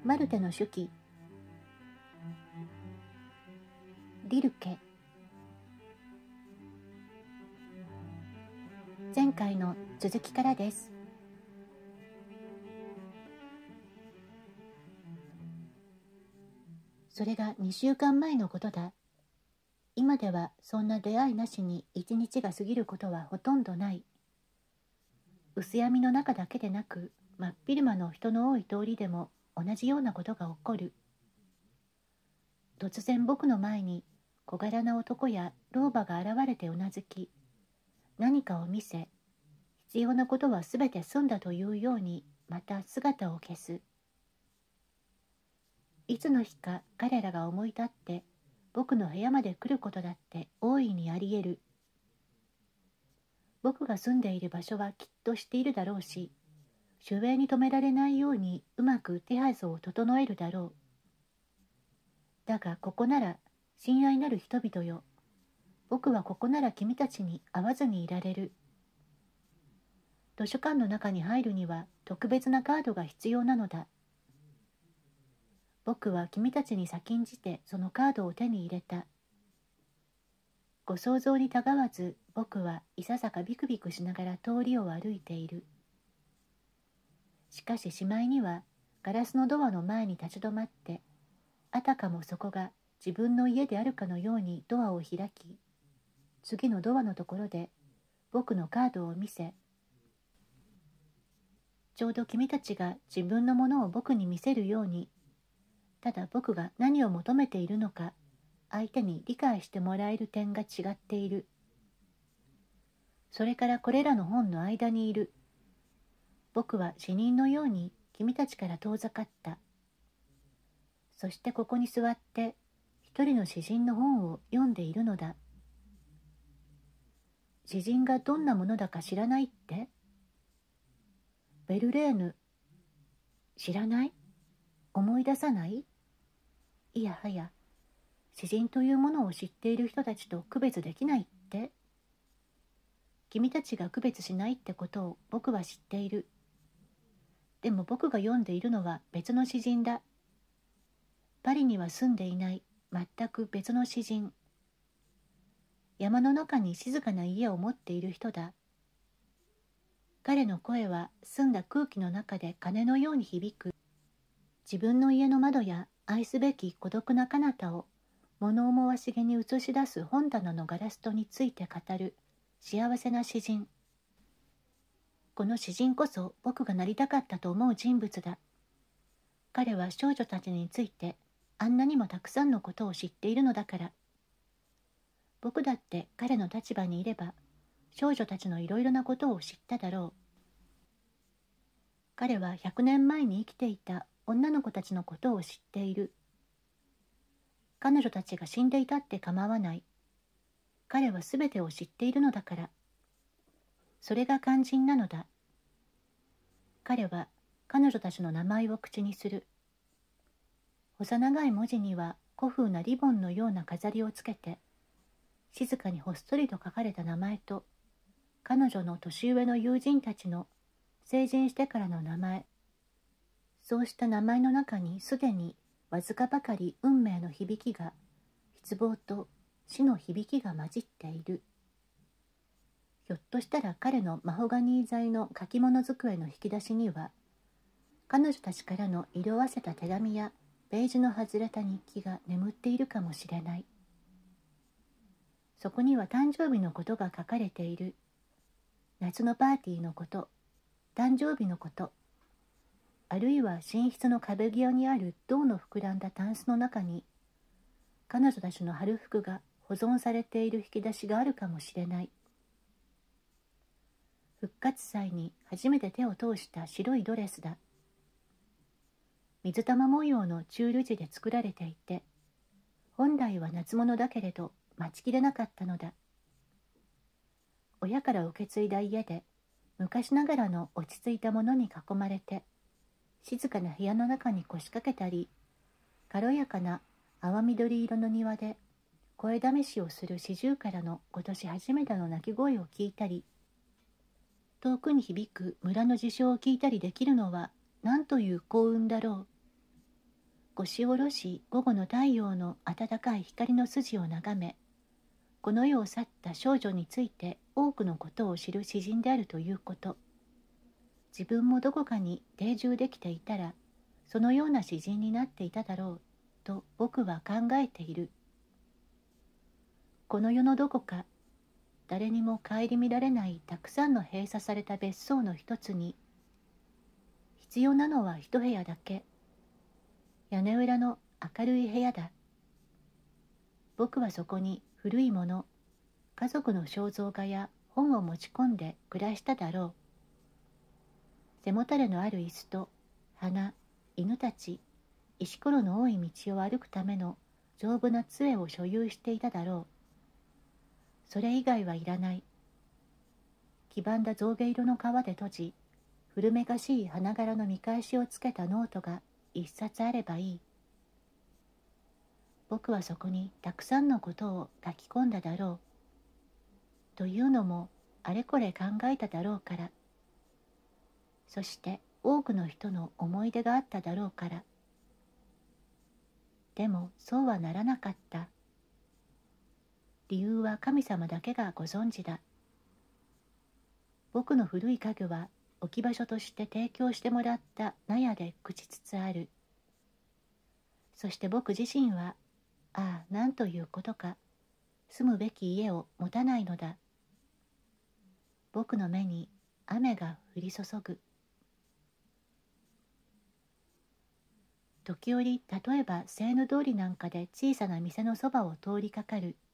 マルテの手記リルケ。前回の続きからです。それが2週間前のことだ。今ではそんな出会いなしに1日が過ぎることはほとんどない。薄闇の中だけでなく、真っ昼間の人の多い通りでも同じようなことが起こる。突然僕の前に小柄な男や老婆が現れてうなずき、何かを見せ、必要なことはすべて済んだというようにまた姿を消す。いつの日か彼らが思い立って僕の部屋まで来ることだって大いにあり得る。僕が住んでいる場所はきっと知っているだろうし、守衛に止められないようにうまく手はずを整えるだろう。だがここなら親愛なる人々よ。僕はここなら君たちに会わずにいられる。図書館の中に入るには特別なカードが必要なのだ。僕は君たちに先んじてそのカードを手に入れた。ご想像にたがわず僕はいささかビクビクしながら通りを歩いている。しかししまいにはガラスのドアの前に立ち止まって、あたかもそこが自分の家であるかのようにドアを開き、次のドアのところで僕のカードを見せ、ちょうど君たちが自分のものを僕に見せるように、ただ僕が何を求めているのか相手に理解してもらえる点が違っている。それからこれらの本の間にいる。僕は死人のように君たちから遠ざかった。そしてここに座って一人の詩人の本を読んでいるのだ。詩人がどんなものだか知らないって？ベルレーヌ。知らない？思い出さない？いやはや、詩人というものを知っている人たちと区別できないって？君たちが区別しないってことを僕は知っている。でも僕が読んでいるのは別の詩人だ。パリには住んでいない全く別の詩人。山の中に静かな家を持っている人だ。彼の声は澄んだ空気の中で鐘のように響く。自分の家の窓や愛すべき孤独な彼方を物思わしげに映し出す本棚のガラス戸について語る幸せな詩人。この詩人こそ僕がなりたかったと思う人物だ。彼は少女たちについてあんなにもたくさんのことを知っているのだから。僕だって彼の立場にいれば少女たちのいろいろなことを知っただろう。彼は100年前に生きていた女の子たちのことを知っている。彼女たちが死んでいたって構わない。彼はすべてを知っているのだから。それが肝心なのだ。彼は彼女たちの名前を口にする。細長い文字には古風なリボンのような飾りをつけて、静かにほっそりと書かれた名前と、彼女の年上の友人たちの成人してからの名前。そうした名前の中にすでにわずかばかり運命の響きが、失望と死の響きが混じっている。ひょっとしたら彼のマホガニー材の書き物机の引き出しには、彼女たちからの色あせた手紙やページの外れた日記が眠っているかもしれない。そこには誕生日のことが書かれている。夏のパーティーのこと、誕生日のこと、あるいは寝室の壁際にある銅の膨らんだタンスの中に、彼女たちの春服が保存されている引き出しがあるかもしれない。復活祭に初めて手を通した白いドレスだ。水玉模様のチュール地で作られていて、本来は夏物だけれど待ちきれなかったのだ。親から受け継いだ家で、昔ながらの落ち着いたものに囲まれて、静かな部屋の中に腰掛けたり、軽やかな淡緑色の庭で声試しをするシジュウカラの今年初めての鳴き声を聞いたり、遠くに響く村の事象を聞いたりできるのは何という幸運だろう。 腰を下ろし午後の太陽の暖かい光の筋を眺め、この世を去った少女について多くのことを知る詩人であるということ、自分もどこかに定住できていたらそのような詩人になっていただろうと僕は考えている。この世のどこか、誰にも顧みられないたくさんの閉鎖された別荘の一つに、必要なのは一部屋だけ、屋根裏の明るい部屋だ。僕はそこに古いもの、家族の肖像画や本を持ち込んで暮らしただろう。背もたれのある椅子と花、犬たち、石ころの多い道を歩くための丈夫な杖を所有していただろう。それ以外はいらない。黄ばんだ象牙色の革で閉じ、古めかしい花柄の見返しをつけたノートが一冊あればいい。僕はそこにたくさんのことを書き込んだだろう。というのもあれこれ考えただろうから。そして多くの人の思い出があっただろうから。でもそうはならなかった。理由は神様だけがご存知だ。僕の古い家具は置き場所として提供してもらった納屋で朽ちつつある。そして僕自身は、ああ、なんということか、住むべき家を持たないのだ。僕の目に雨が降り注ぐ。時折、例えばセーヌ通りなんかで小さな店のそばを通りかかる。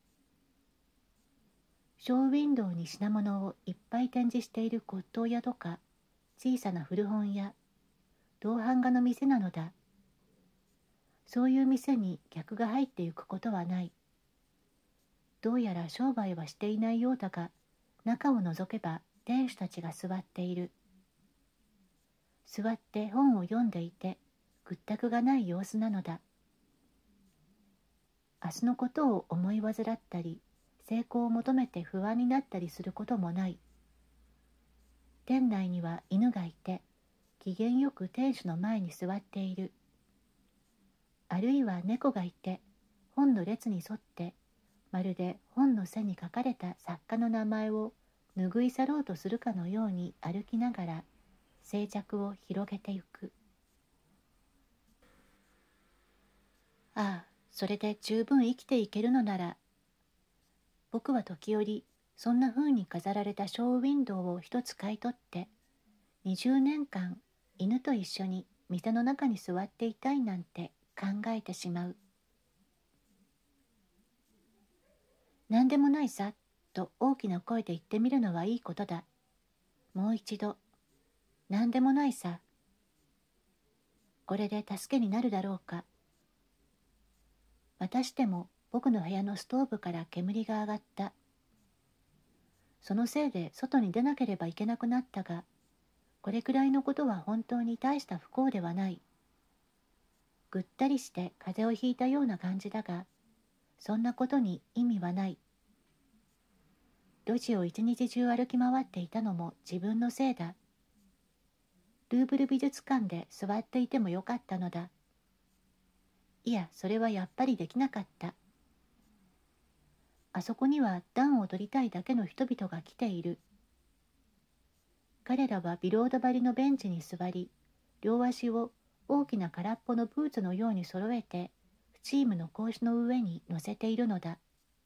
ショーウィンドウに品物をいっぱい展示している骨董屋とか、小さな古本屋、銅版画の店なのだ。そういう店に客が入ってゆくことはない。どうやら商売はしていないようだが、中を覗けば店主たちが座っている。座って本を読んでいて、屈託がない様子なのだ。明日のことを思い患ったり、成功を求めて不安になったりすることもない。店内には犬がいて、機嫌よく店主の前に座っている。あるいは猫がいて、本の列に沿って、まるで本の背に書かれた作家の名前を拭い去ろうとするかのように歩きながら、静寂を広げてゆく。ああ、それで十分生きていけるのなら、僕は時折、そんな風に飾られたショーウィンドウを一つ買い取って、20年間犬と一緒に店の中に座っていたいなんて考えてしまう。何でもないさ、と大きな声で言ってみるのはいいことだ。もう一度、何でもないさ。これで助けになるだろうか。またしても僕の部屋のストーブから煙が上がった。そのせいで外に出なければいけなくなったが、これくらいのことは本当に大した不幸ではない。ぐったりして風邪をひいたような感じだが、そんなことに意味はない。路地を一日中歩き回っていたのも自分のせいだ。ルーブル美術館で座っていてもよかったのだ。いや、それはやっぱりできなかった。あそこには暖を取りたいだけの人々が来ている。彼らはビロード張りのベンチに座り、両足を大きな空っぽのブーツのように揃えて、チームの格子の上に乗せているのだ。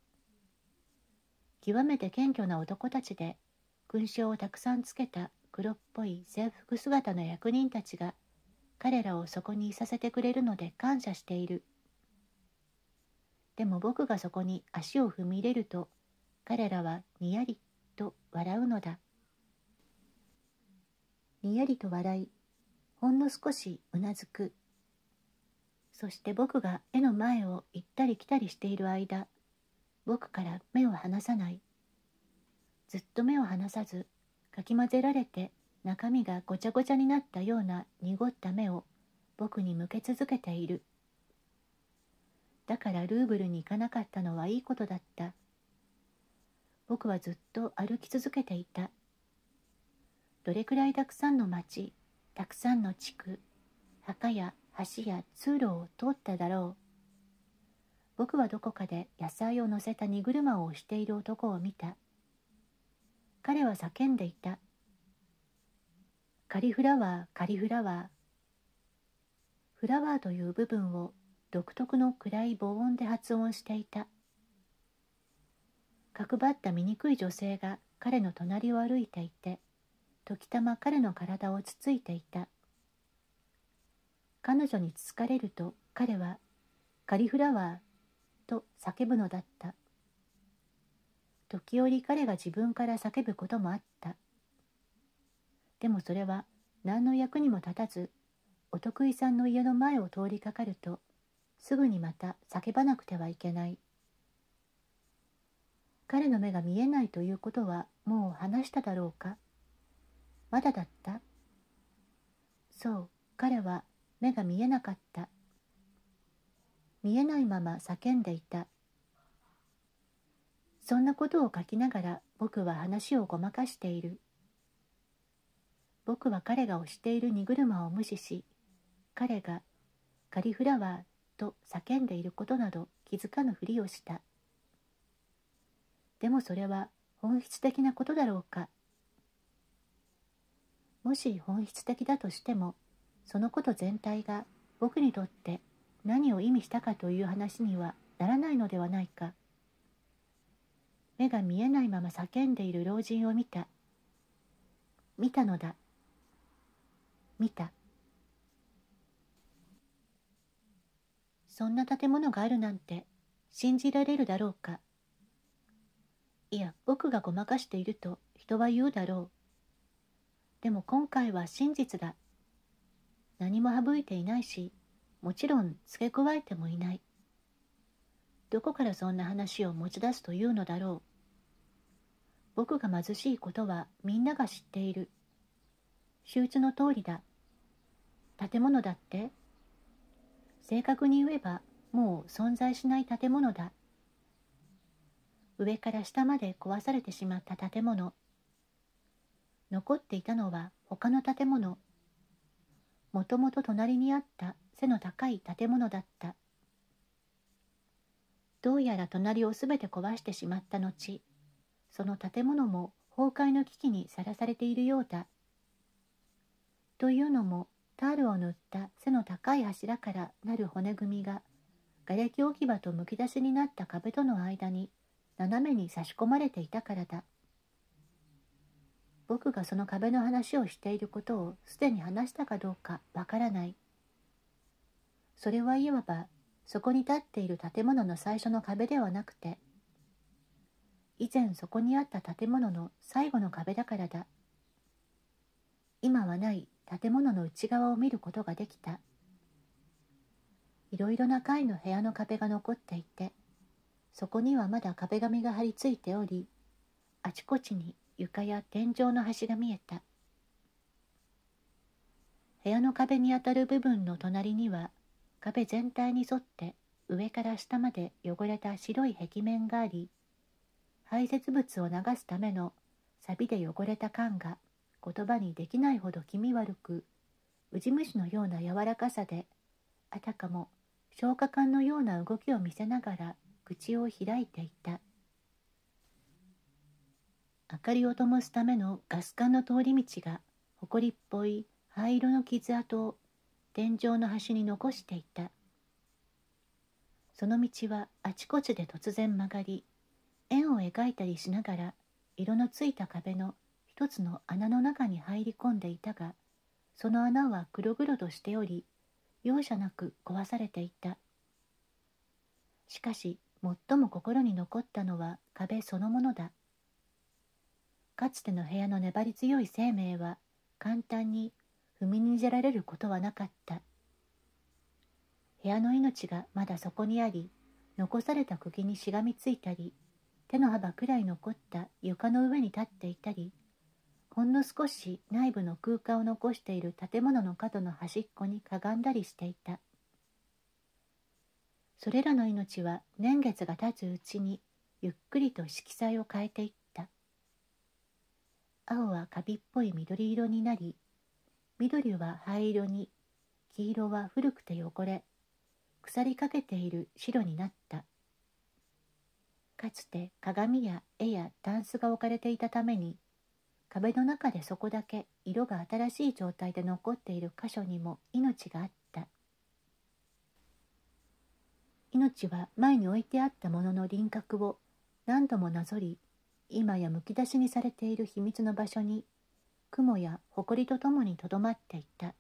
極めて謙虚な男たちで、勲章をたくさんつけた黒っぽい制服姿の役人たちが、彼らをそこにいさせてくれるので感謝している。でも僕がそこに足を踏み入れると、彼らはにやりと笑うのだ。にやりと笑い、ほんの少しうなずく。そして僕が絵の前を行ったり来たりしている間、僕から目を離さない。ずっと目を離さず、かき混ぜられて中身がごちゃごちゃになったような濁った目を僕に向け続けている。だからルーブルに行かなかったのはいいことだった。僕はずっと歩き続けていた。どれくらいたくさんの町、たくさんの地区、墓や橋や通路を通っただろう。僕はどこかで野菜を乗せた荷車を押している男を見た。彼は叫んでいた。カリフラワー、カリフラワー。フラワーという部分を独特の暗い母音で発音していた。角張った醜い女性が彼の隣を歩いていて、時たま彼の体をつついていた。彼女につつかれると彼はカリフラワーと叫ぶのだった。時折彼が自分から叫ぶこともあった。でもそれは何の役にも立たず、お得意さんの家の前を通りかかると、すぐにまた叫ばなくてはいけない。彼の目が見えないということはもう話しただろうか。まだだった。そう、彼は目が見えなかった。見えないまま叫んでいた。そんなことを書きながら僕は話をごまかしている。僕は彼が押している荷車を無視し、彼がカリフラワーと叫んでいることなど気づかぬふりをした。でもそれは本質的なことだろうか。もし本質的だとしても、そのこと全体が僕にとって何を意味したかという話にはならないのではないか。目が見えないまま叫んでいる老人を見た。見たのだ。見た。そんな建物があるなんて信じられるだろうか。いや、僕がごまかしていると人は言うだろう。でも今回は真実だ。何も省いていないし、もちろん付け加えてもいない。どこからそんな話を持ち出すというのだろう。僕が貧しいことはみんなが知っている。周知の通りだ。建物だって？正確に言えばもう存在しない建物だ。上から下まで壊されてしまった建物。残っていたのは他の建物。もともと隣にあった背の高い建物だった。どうやら隣をすべて壊してしまった後、その建物も崩壊の危機にさらされているようだ。というのも、タールを塗った背の高い柱からなる骨組みが、瓦礫置き場とむき出しになった壁との間に斜めに差し込まれていたからだ。僕がその壁の話をしていることをすでに話したかどうかわからない。それはいわば、そこに立っている建物の最初の壁ではなくて、以前そこにあった建物の最後の壁だからだ。今はない建物の内側を見ることができた。いろいろな階の部屋の壁が残っていて、そこにはまだ壁紙が張り付いており、あちこちに床や天井の端が見えた。部屋の壁にあたる部分の隣には、壁全体に沿って上から下まで汚れた白い壁面があり、排泄物を流すための錆で汚れた缶が言葉にできないほど気味悪く、ウジ虫のような柔らかさで、あたかも消化管のような動きを見せながら口を開いていた。明かりを灯すためのガス管の通り道が埃っぽい灰色の傷跡を天井の端に残していた。その道はあちこちで突然曲がり、円を描いたりしながら色のついた壁の一つの穴の中に入り込んでいたが、その穴は黒々としており、容赦なく壊されていた。しかし最も心に残ったのは壁そのものだ。かつての部屋の粘り強い生命は簡単に踏みにじられることはなかった。部屋の命がまだそこにあり、残された釘にしがみついたり、手の幅くらい残った床の上に立っていたり、ほんの少し内部の空間を残している建物の角の端っこにかがんだりしていた。それらの命は年月が経つうちにゆっくりと色彩を変えていった。青はカビっぽい緑色になり、緑は灰色に、 黄色は古くて汚れ、腐りかけている白になった。かつて鏡や絵やタンスが置かれていたために、壁の中でそこだけ色が新しい状態で残っている箇所にも命があった。命は前に置いてあったものの輪郭を何度もなぞり、今やむき出しにされている秘密の場所に雲や埃とともにとどまっていた。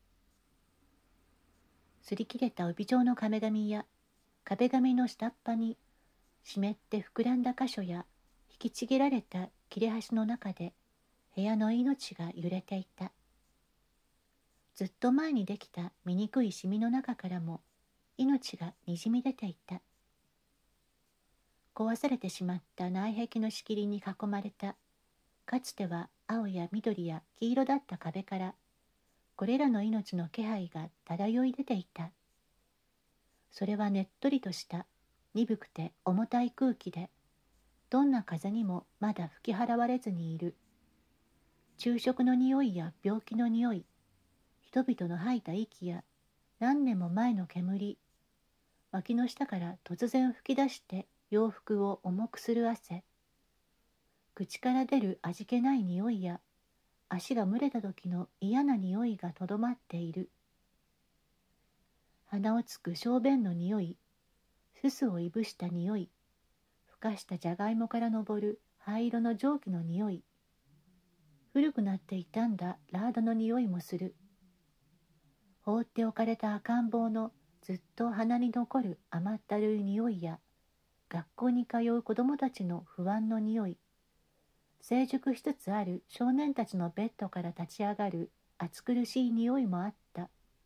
擦り切れた帯状の壁紙や壁紙の下っ端に湿って膨らんだ箇所や引きちぎられた切れ端の中で部屋の命が揺れていた。ずっと前にできた醜いシミの中からも命がにじみ出ていた。壊されてしまった内壁の仕切りに囲まれた、かつては青や緑や黄色だった壁から、これらの命の気配が漂い出ていた。それはねっとりとした鈍くて重たい空気で、どんな風にもまだ吹き払われずにいる。昼食の匂いや病気の匂い、人々の吐いた息や何年も前の煙、脇の下から突然吹き出して洋服を重くする汗、口から出る味気ない匂いや足が蒸れた時の嫌な匂いがとどまっている。鼻をつく小便の匂い、すすをいぶした匂い、ふかしたじゃがいもから昇る灰色の蒸気の匂い、古くなって傷んだラードの匂いもする。放っておかれた赤ん坊のずっと鼻に残る甘ったるい匂いや、学校に通う子供たちの不安の匂い、成熟しつつある少年たちのベッドから立ち上がる暑苦しい匂いもあった。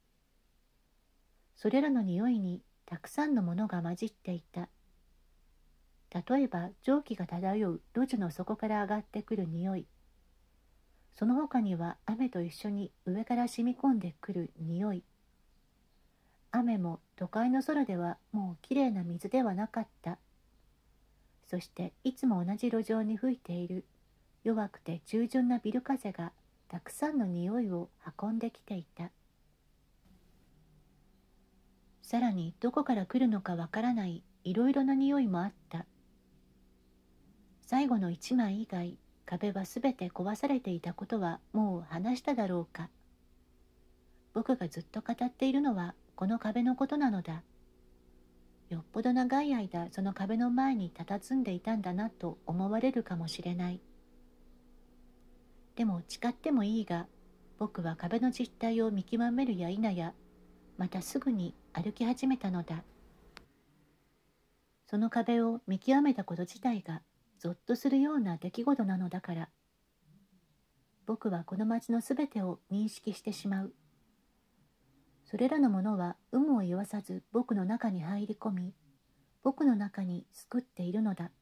それらの匂いにたくさんのものが混じっていた。例えば蒸気が漂う路地の底から上がってくる匂い、その他には雨と一緒に上から染み込んでくる匂い。雨も都会の空ではもうきれいな水ではなかった。そしていつも同じ路上に吹いている弱くて従順なビル風がたくさんの匂いを運んできていた。さらにどこから来るのかわからないいろいろな匂いもあった。最後の一枚以外、壁はすべて壊されていたことはもう話しただろうか。僕がずっと語っているのはこの壁のことなのだ。よっぽど長い間その壁の前に佇んでいたんだなと思われるかもしれない。でも誓ってもいいが、僕は壁の実態を見極めるや否や、またすぐに歩き始めたのだ。その壁を見極めたこと自体がゾッとするような出来事なのだから。僕はこの町のすべてを認識してしまう。それらのものは有無を言わさず僕の中に入り込み、僕の中に救っているのだ。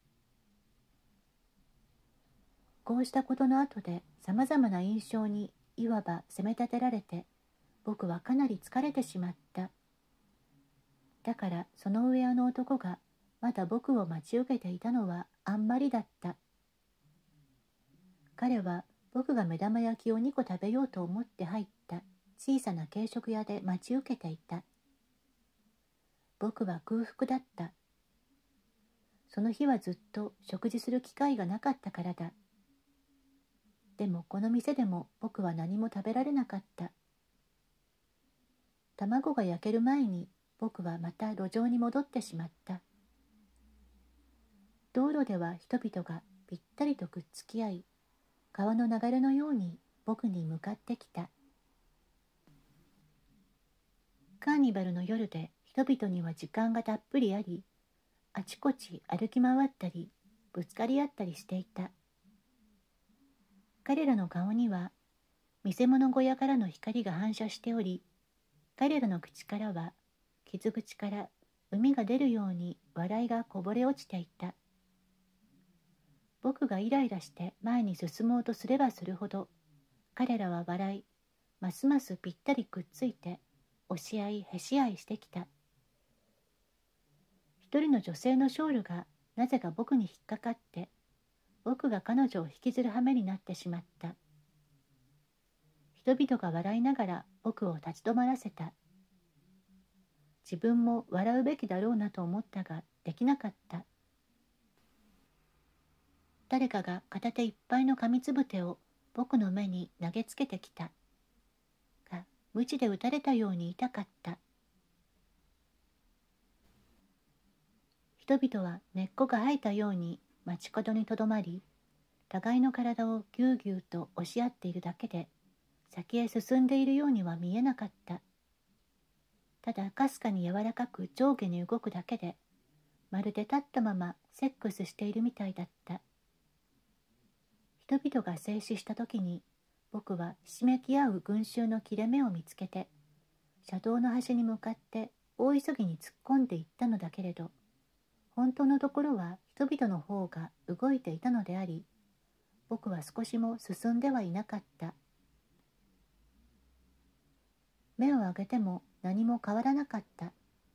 こうしたことの後でさまざまな印象にいわば責め立てられて、僕はかなり疲れてしまった。だからその上の男がまだ僕を待ち受けていたのはあんまりだった。彼は僕が目玉焼きを2個食べようと思って入った小さな軽食屋で待ち受けていた。僕は空腹だった。その日はずっと食事する機会がなかったからだ。でもこの店でも僕は何も食べられなかった。卵が焼ける前に僕はまた路上に戻ってしまった。道路では人々がぴったりとくっつき合い、川の流れのように僕に向かってきた。カーニバルの夜で人々には時間がたっぷりあり、あちこち歩き回ったりぶつかり合ったりしていた。彼らの顔には見せ物小屋からの光が反射しており、彼らの口からは傷口から膿が出るように笑いがこぼれ落ちていた。僕がイライラして前に進もうとすればするほど、彼らは笑い、ますますぴったりくっついて押し合いへし合いしてきた。一人の女性のショールがなぜか僕に引っかかって、僕が彼女を引きずる羽目になってしまった。人々が笑いながら僕を立ち止まらせた。 自分も笑うべきだろうなと思ったができなかった。誰かが片手いっぱいの紙つぶてを僕の目に投げつけてきた。が、鞭で打たれたように痛かった。人々は根っこが生えたように街角にとどまり、互いの体をぎゅうぎゅうと押し合っているだけで、先へ進んでいるようには見えなかった。ただかすかに柔らかく上下に動くだけで、まるで立ったままセックスしているみたいだった。人々が静止した時に、僕はひしめき合う群衆の切れ目を見つけて、車道の端に向かって大急ぎに突っ込んでいったのだけれど、本当のところは人々の方が動いていたのであり、僕は少しも進んではいなかった。目を上げても何も変わらなかった。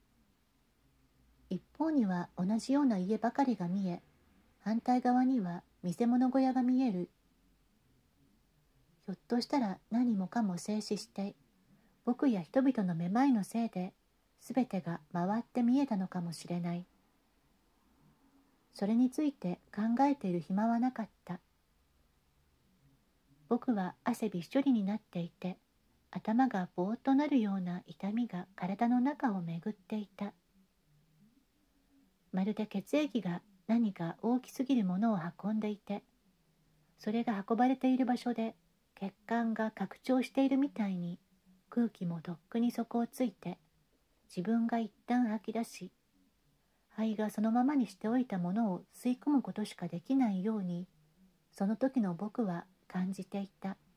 一方には同じような家ばかりが見え、反対側には見せ物小屋が見える。ひょっとしたら何もかも静止して、僕や人々のめまいのせいで、すべてが回って見えたのかもしれない。それについて考えている暇はなかった。僕は汗びっしょりになっていて、頭がぼーっとなるような痛みが体の中を巡っていた。まるで血液が何か大きすぎるものを運んでいて、それが運ばれている場所で血管が拡張しているみたいに、空気もとっくに底をついて、自分が一旦吐き出し、肺がそのままにしておいたものを吸い込むことしかできないように、その時の僕は感じていた。